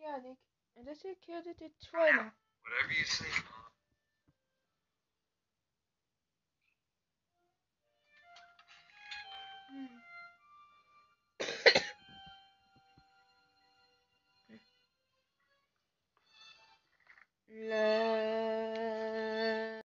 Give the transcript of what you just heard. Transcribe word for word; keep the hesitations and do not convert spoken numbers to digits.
Yannick. En dat ik hier dit het China. Whatever you say, Mom. La